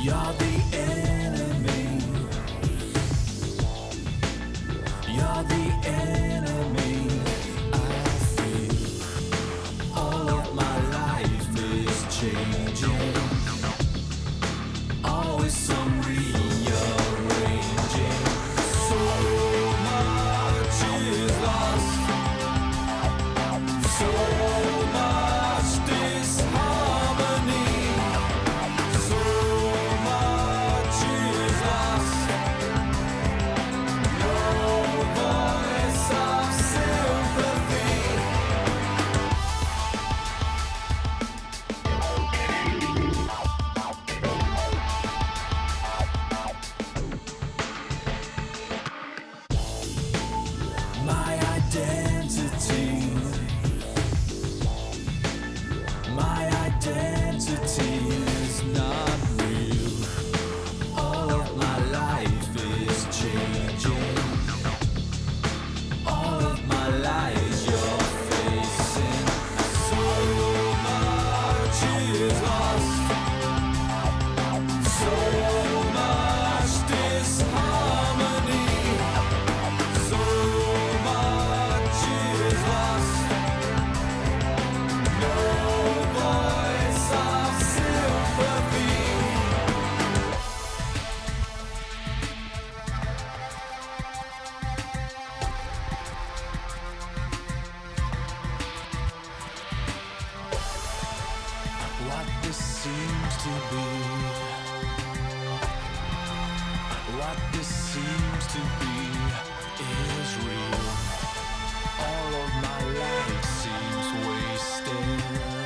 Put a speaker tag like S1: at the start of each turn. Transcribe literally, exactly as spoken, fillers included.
S1: You're the enemy. You're the enemy. I feel all of my life is changing. Always some rearranging. So much is lost. So much disharmony. So much is lost. No voice of sympathy. My identity. My identity is not real. All of my life is changing. All of my life you're facing. So much is lost. So much disharmony. So much is lost. No voice of sympathy. What this seems to be, what this seems to be is real. All of my life seems wasted.